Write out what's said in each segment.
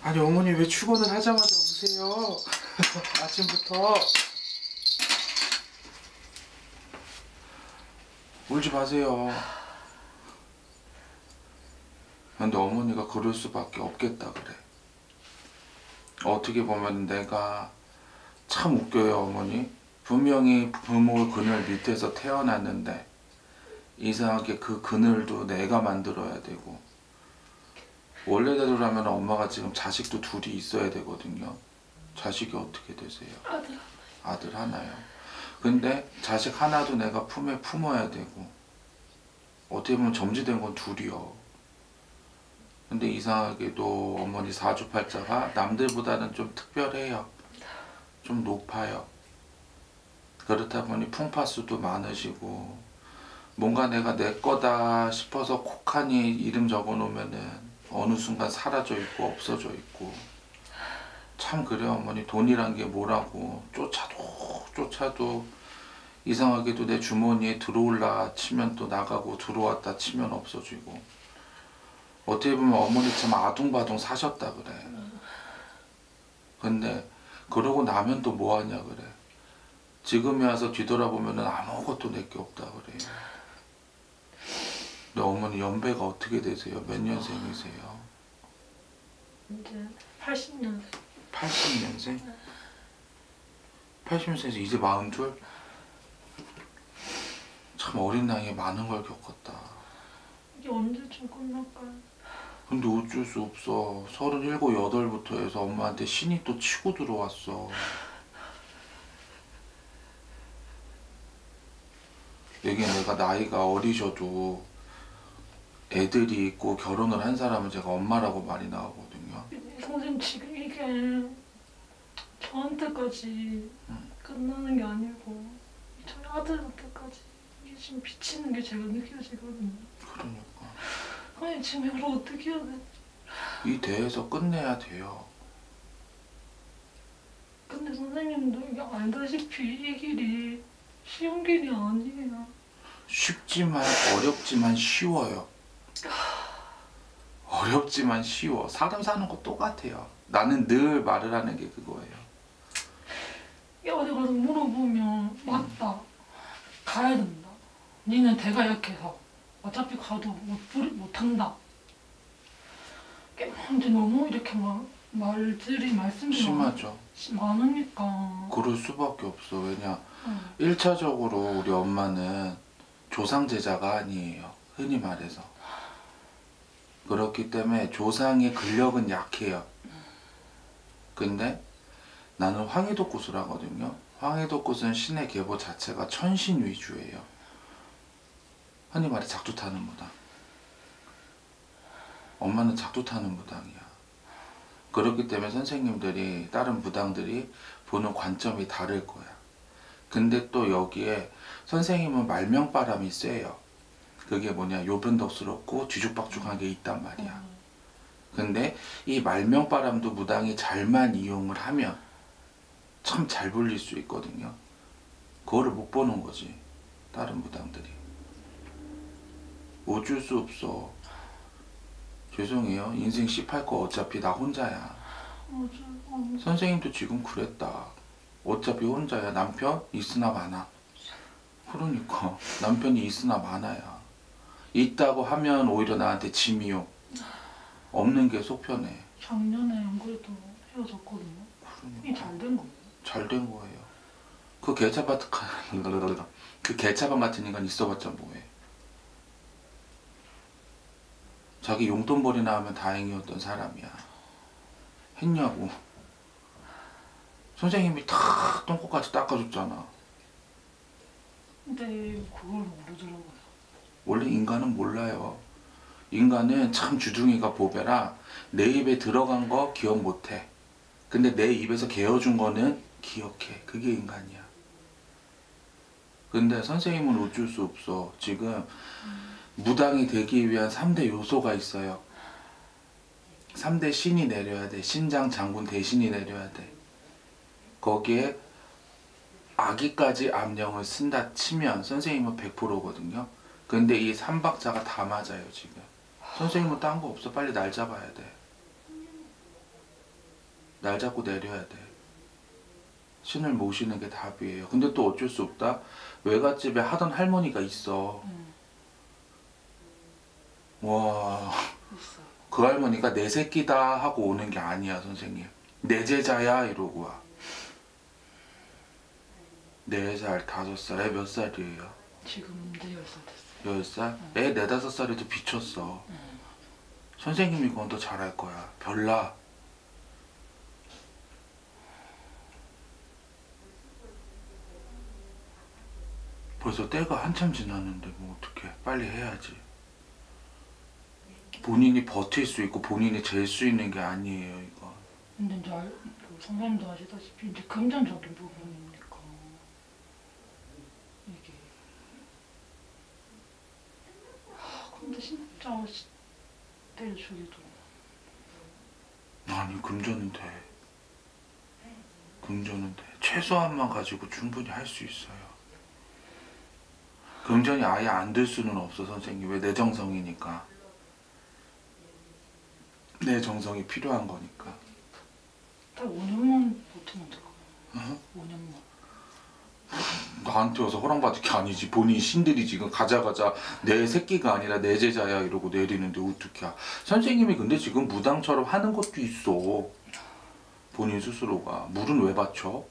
아니 어머니 왜 출근을 하자마자 오세요? 아침부터 울지 마세요. 근데 어머니가 그럴 수밖에 없겠다 그래. 어떻게 보면 내가 참 웃겨요 어머니. 분명히 부모 그늘 밑에서 태어났는데 이상하게 그 그늘도 내가 만들어야 되고, 원래대로라면 엄마가 지금 자식도 둘이 있어야 되거든요. 자식이 어떻게 되세요? 아들. 아들 하나요. 근데 자식 하나도 내가 품에 품어야 되고, 어떻게 보면 점지된 건 둘이요. 근데 이상하게도 어머니 사주팔자가 남들보다는 좀 특별해요. 좀 높아요. 그렇다 보니 풍파수도 많으시고, 뭔가 내가 내 거다 싶어서 콕하니 이름 적어 놓으면은 어느 순간 사라져 있고 없어져 있고. 참 그래요 어머니. 돈이란 게 뭐라고 쫓아도 이상하게도 내 주머니에 들어올라 치면 또 나가고 들어왔다 치면 없어지고. 어떻게 보면 어머니 참 아둥바둥 사셨다 그래. 근데 그러고 나면 또 뭐하냐 그래. 지금에 와서 뒤돌아보면은 아무것도 내게 없다 그래. 근데 어머니 연배가 어떻게 되세요? 몇 년생이세요? 이제 80년생. 80년생? 80년생에서 이제 42? 참 어린 나이에 많은 걸 겪었다. 이게 언제쯤 끝날까요? 근데 어쩔 수 없어. 37, 8부터 해서 엄마한테 신이 또 치고 들어왔어. 이게 내가 나이가 어리셔도 애들이 있고 결혼을 한 사람은 제가 엄마라고 말이 나오거든요. 선생님 지금 이게 저한테까지 끝나는 게 아니고 저희 아들한테까지 이게 지금 비치는 게 제가 느껴지거든요. 그러니까 아니 지금 이걸 어떻게 해야 돼? 이 대에서 끝내야 돼요. 근데 선생님도 이게 알다시피 이 길이 쉬운 길이 아니에요. 쉽지만 어렵지만 쉬워요. 어렵지만 쉬워. 사람 사는 거 똑같아요. 나는 늘 말을 하는 게 그거예요. 이게 어디 가서 물어보면 맞다. 가야 된다. 니는 대가 약해서 어차피 가도 못한다. 근데 너무 이렇게 막 말들이 말씀이 심하죠. 많으니까. 그럴 수밖에 없어. 왜냐 1차적으로 우리 엄마는 조상제자가 아니에요. 흔히 말해서. 그렇기 때문에 조상의 근력은 약해요. 근데 나는 황해도꽃을 하거든요. 황해도꽃은 신의 계보 자체가 천신 위주예요. 흔히 말해 작두 타는 무당. 엄마는 작두 타는 무당이야. 그렇기 때문에 선생님들이, 다른 무당들이 보는 관점이 다를 거야. 근데 또 여기에 선생님은 말명바람이 세요. 그게 뭐냐, 요변덕스럽고 뒤죽박죽한 게 있단 말이야. 근데 이 말명바람도 무당이 잘만 이용을 하면 참 잘 불릴 수 있거든요. 그거를 못 보는 거지, 다른 무당들이. 어쩔 수 없어. 죄송해요. 인생 씹할 거 어차피 나 혼자야. 맞아. 선생님도 지금 그랬다. 어차피 혼자야. 남편 있으나 마나. 그러니까 남편이 있으나 마나야. 있다고 하면 오히려 나한테 짐이요. 없는 게 속 편해. 작년에 안 그래도 헤어졌거든요. 그러니까. 이게 잘 된 거예요. 잘 된 거예요. 그 개차반 같은 인간 있어봤자 뭐해. 자기 용돈벌이나 하면 다행이었던 사람이야. 했냐고. 선생님이 다 똥꼬까지 닦아줬잖아. 근데 그걸 모르더라고요. 원래 인간은 몰라요. 인간은 참 주둥이가 보배라 내 입에 들어간 거 기억 못해. 근데 내 입에서 개어준 거는 기억해. 그게 인간이야. 근데 선생님은 어쩔 수 없어. 지금 무당이 되기 위한 3대 요소가 있어요. 3대 신이 내려야 돼. 신장, 장군, 대신이 내려야 돼. 거기에 아기까지 암령을 쓴다 치면 선생님은 100%거든요. 근데 이 3박자가 다 맞아요 지금. 선생님은 딴 거 없어. 빨리 날 잡아야 돼. 날 잡고 내려야 돼. 신을 모시는 게 답이에요. 근데 또 어쩔 수 없다. 외갓집에 하던 할머니가 있어. 와, 있어. 그 할머니가 내 새끼다 하고 오는 게 아니야, 선생님. 내 제자야 이러고 와. 4살, 5살, 애 몇 살이에요? 지금 이제 10살 됐어요. 10살? 애 4, 5살에도 비쳤어. 선생님이 그건 더 잘할 거야. 별나. 벌써 때가 한참 지났는데 뭐 어떡해. 빨리 해야지. 본인이 버틸 수 있고 본인이 잴 수 있는 게 아니에요, 이거. 근데 이제 그 선생님도 아시다시피 이제 금전적인 부분이니까 이게 근데 진짜 때려주기도 아니, 금전은 돼. 금전은 돼. 최소한만 가지고 충분히 할 수 있어요. 금전이 아예 안 될 수는 없어, 선생님. 왜? 내 정성이니까. 내 정성이 필요한 거니까. 딱 5년만 버티면 될까? 어? 5년만. 나한테 와서 허락받을 게 아니지. 본인 신들이 지금 가자 내 새끼가 아니라 내 제자야 이러고 내리는데 어떡해. 선생님이 근데 지금 무당처럼 하는 것도 있어. 본인 스스로가. 물은 왜 받쳐?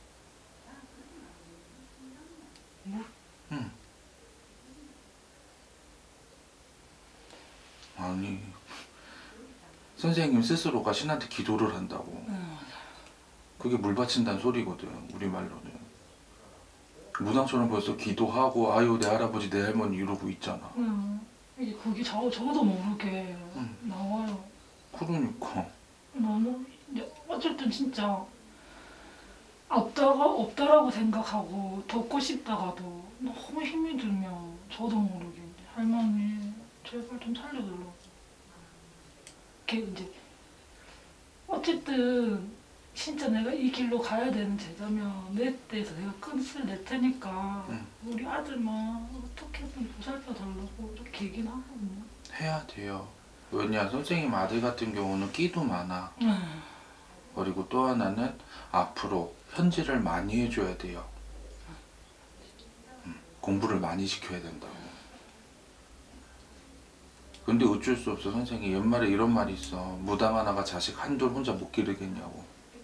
물? 응. 아니, 선생님 스스로가 신한테 기도를 한다고. 그게 물 바친다는 소리거든, 우리말로는. 무당처럼 벌써 기도하고 아유 내 할아버지 내 할머니 이러고 있잖아. 이게 그게 저도 모르게 나와요. 그러니까. 너무 이제 어쨌든 진짜 없다라고 생각하고 돕고 싶다가도 너무 힘이 들면 저도 모르게 이제 할머니 제발 좀 살려달라고. 걔 이제 어쨌든 진짜 내가 이 길로 가야 되는 제자면 내 때에서 내가 끈을 낼 테니까 우리 아들만 어떻게든 보살펴 달라고 이렇게 얘기는 하거든요. 해야 돼요. 왜냐, 선생님 아들 같은 경우는 끼도 많아. 그리고 또 하나는 앞으로 현질을 많이 해줘야 돼요. 공부를 많이 시켜야 된다고. 근데 어쩔 수 없어, 선생님. 옛말에 이런 말이 있어. 무당 하나가 자식 한둘 혼자 못 기르겠냐고.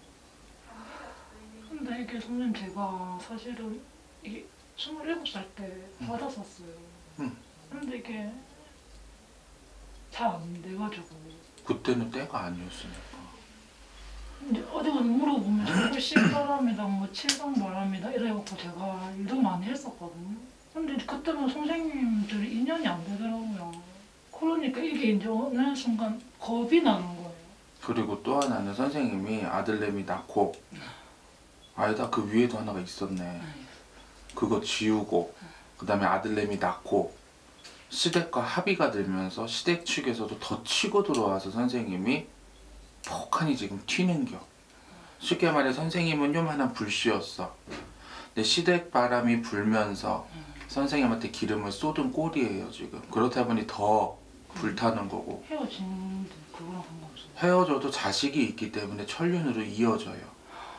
근데 이게 선생님 제가 사실은 이게 27살 때 받았었어요. 근데 이게 잘 안 돼가지고 그때는 때가 아니었으니까. 이제 어디 가서 물어보면 자꾸 신바람이다 뭐 칠성바람이다 이래갖고 제가 일도 많이 했었거든요. 근데 그때는 선생님들이 인연이 안 되더라고요. 그러니까 이게 이제 어느 순간 겁이 나는 거예요. 그리고 또 하나는 선생님이 아들내미 낳고 아니다 그 위에도 하나가 있었네. 그거 지우고 그 다음에 아들내미 낳고 시댁과 합의가 들면서 시댁 측에서도 더 치고 들어와서 선생님이 폭하니 지금 튀는겨. 쉽게 말해 선생님은 요만한 불씨였어. 근데 시댁 바람이 불면서 선생님한테 기름을 쏟은 꼴이에요 지금. 그렇다 보니 더 불타는 거고. 헤어진 그거랑 상관없어요. 헤어져도 자식이 있기 때문에 천륜으로 이어져요.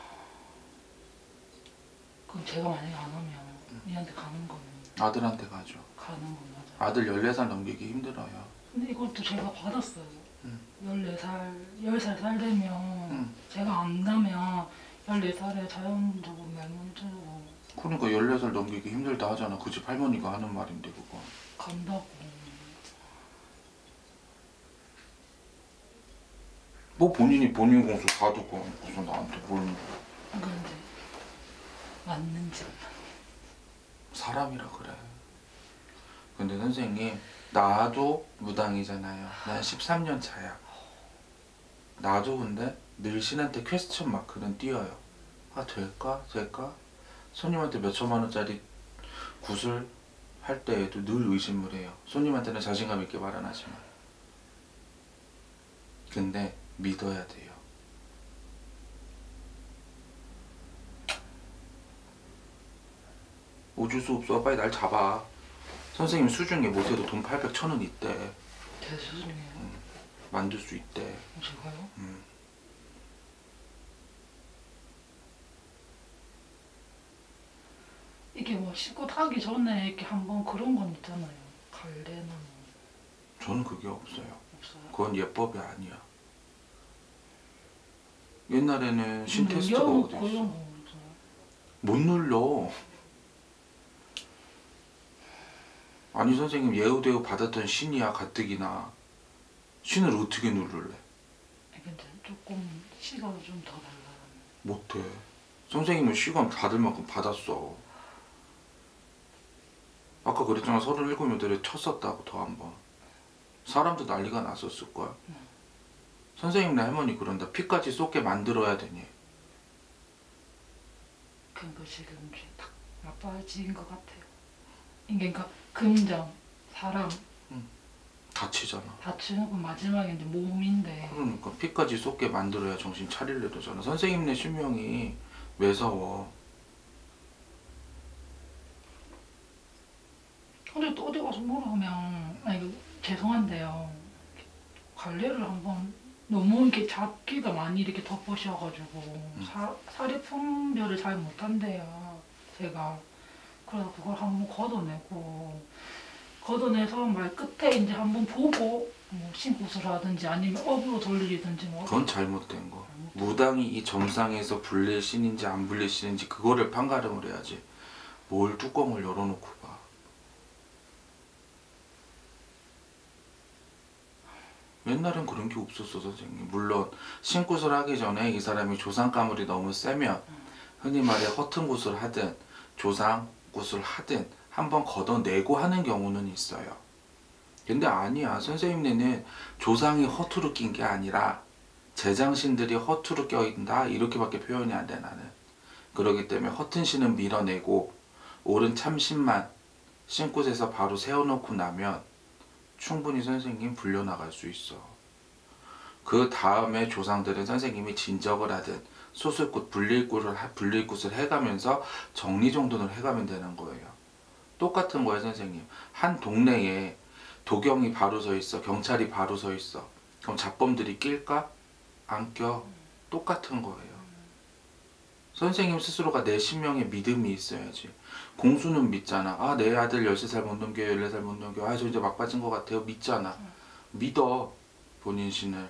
그럼 제가 만약에 안 하면 얘한테 가는 거는 아들한테 가죠. 가는 건 맞아요. 아들 14살 넘기기 힘들어요. 근데 이것도 제가 받았어요. 14살, 10살 되면 제가 안 나면 14살에 자연적으로 맹물주고 그러니까 14살 넘기기 힘들다 하잖아. 그 집 할머니가 하는 말인데 그거. 간다고. 뭐 본인이 본인 공수 다 듣고 무슨 나한테 뭘. 근데 맞는지 사람이라 그래. 근데 선생님 나도 무당이잖아요. 난 13년 차야. 나도 근데 늘 신한테 퀘스천 마크는 띄어요. 아 될까? 될까? 손님한테 몇 천만 원짜리 구슬 할 때에도 늘 의심을 해요. 손님한테는 자신감 있게 말은 하지만. 근데 믿어야 돼요. 어쩔 수 없어. 빨리 날 잡아. 선생님 수중에 못해도 돈 800, 1000원 있대. 제 수준이에요. 만들 수 있대. 제가요? 이게 뭐 씻고 타기 전에 이렇게 한번 그런 건 있잖아요. 갈래나 뭐 저는 그게 없어요. 없어요. 그건 예법이 아니야. 옛날에는 신 테스트가 눌려놓고 어디 이런 있어. 거 없어요. 못 눌러. 아니 선생님 예우대우 받았던 신이야 가뜩이나. 신을 어떻게 누를래? 근데 조금 시간을 좀 더 달라는. 못해. 선생님은 시간 받을 만큼 받았어. 아까 그랬잖아 37여덟에 쳤었다고 더 한 번. 사람도 난리가 났었을걸. 선생님네 할머니 그런다. 피까지 쏟게 만들어야 되니. 그러니까 지금 이제 딱 나빠진 것 같아요. 이게 그러니까 금전, 사람 다치잖아. 다치는 건 마지막에 이제 몸인데 그러니까 피까지 쏟게 만들어야 정신 차릴래 되잖아. 선생님네 실명이 매서워. 근데 또 어디 가서 물어보면 아니 그 죄송한데요 관리를 한번 너무 이렇게 잡기가 많이 이렇게 덮으셔가지고 사리 분별을 잘 못한대요 제가. 그래서 그걸 한번 걷어내서 말 끝에 이제 한번 보고 뭐 신굿을 하든지 아니면 업으로 돌리든지 뭐. 그건 잘못된 거. 무당이 이 점상에서 불릴 신인지 안 불릴 신인지 그거를 판가름을 해야지. 뭘 뚜껑을 열어놓고 봐. 옛날엔 그런 게 없었어 선생님. 물론 신굿을 하기 전에 이 사람이 조상가물이 너무 세면 흔히 말해 허튼 굿을 하든 조상굿을 하든 한번 걷어내고 하는 경우는 있어요. 근데 아니야. 선생님네는 조상이 허투루 낀 게 아니라 제장신들이 허투루 껴있다 이렇게밖에 표현이 안 돼 나는. 그러기 때문에 허튼 신은 밀어내고 옳은 참신만 신굿에서 바로 세워놓고 나면 충분히 선생님 불려나갈 수 있어. 그 다음에 조상들은 선생님이 진적을 하든 수술굿, 불릴굿을 해가면서 정리정돈을 해가면 되는 거예요. 똑같은 거예요 선생님. 한 동네에 도경이 바로 서 있어. 경찰이 바로 서 있어. 그럼 잡범들이 낄까? 안 껴. 똑같은 거예요. 선생님 스스로가 내 신명에 믿음이 있어야지. 공수는 믿잖아. 아, 내 아들 13살 못 넘겨요. 14살 못 넘겨요. 아, 저 이제 막 빠진 것 같아요. 믿잖아. 믿어. 본인 신을.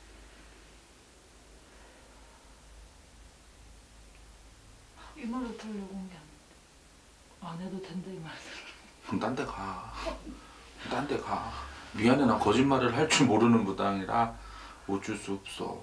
이 말을 들으려고 온 게 아닌데 안 해도 된다 이 말을. 그럼 딴 데 가. 딴 데 가. 미안해 난 거짓말을 할 줄 모르는 무당이라 어쩔 수 없어.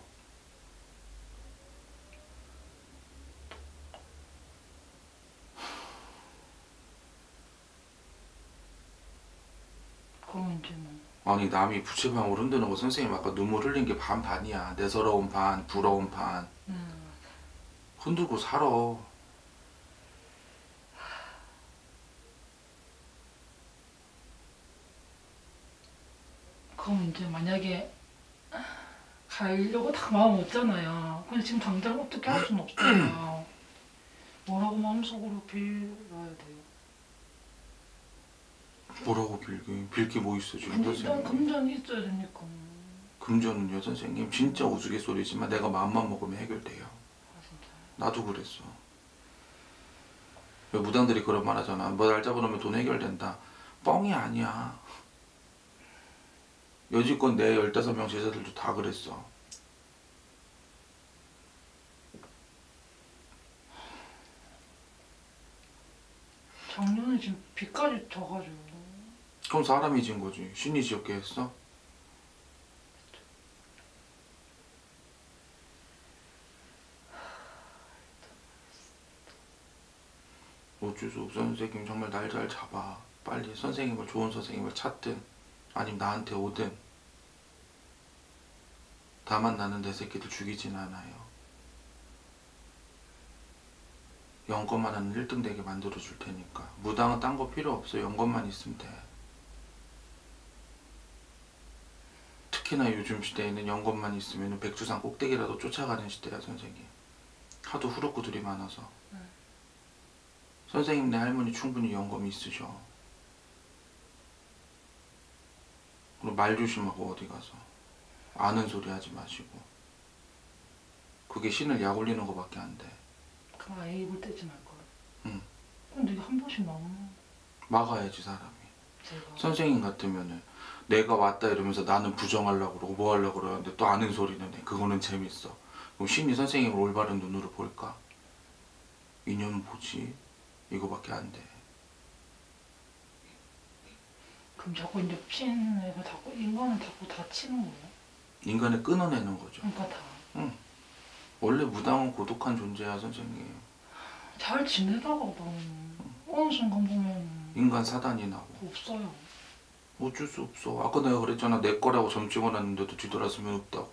그럼 이제 뭐 아니 남이 부채방울 흔드는 거 선생님 아까 눈물 흘린 게 반반이야. 내서러운 반, 부러운 반. 흔들고 살아. 그럼 이제 만약에 가려고 다 마음 먹잖아요. 근데 지금 당장 어떻게 할 수는 없잖아요. 뭐라고 마음속으로 빌어야 돼요. 뭐라고 빌 게 뭐 있어 지금 근데 일단 선생님. 금전이 있어야 되니까. 금전은요 선생님 진짜 우스갯소리지만 내가 마음만 먹으면 해결돼요. 아 진짜. 나도 그랬어. 왜 무당들이 그런 말 하잖아. 뭐 날 잡아놓으면 돈 해결된다. 뻥이 아니야. 여지껏 내 15명 제자들도 다 그랬어. 작년에 지금 비까지 져가지고. 그럼 사람이 진 거지. 신이 지었게 했어? 어쩔 수 없어. 선생님 정말 날 잘 잡아. 빨리 선생님을 좋은 선생님을 찾든 아니면 나한테 오든. 다만 나는 내 새끼들 죽이진 않아요. 연것만 하는 1등 되게 만들어 줄 테니까. 무당은 딴 거 필요 없어. 연것만 있으면 돼. 특히나 요즘 시대에는 연것만 있으면 백두산 꼭대기라도 쫓아가는 시대야 선생님. 하도 후루꾸들이 많아서. 선생님네 할머니 충분히 연금이 있으셔. 그리고 말 조심하고 어디 가서 아는 소리 하지 마시고. 그게 신을 약 올리는 거밖에 안 돼. 그럼 아예 입을 떼지 말걸. 응. 근데 이게 한 번씩 나오나? 막아야지 사람이. 제가. 선생님 같으면은 내가 왔다 이러면서 나는 부정하려고 그러고 뭐 하려고 그러는데 또 아는 소리는 해. 그거는 재밌어. 그럼 심히 선생님을 올바른 눈으로 볼까? 인연은 보지. 이거밖에 안 돼. 그럼 자꾸 이제 핀에서 자꾸 인간을 자꾸 다치는 거예요? 인간을 끊어내는 거죠. 그러니까 다. 원래 무당은 고독한 존재야 선생님. 잘 지내다가도 어느 순간 보면 인간 사단이 나고 없어요. 어쩔 수 없어. 아까 내가 그랬잖아. 내 거라고 점 찍어놨는데도 뒤돌아서면 없다고.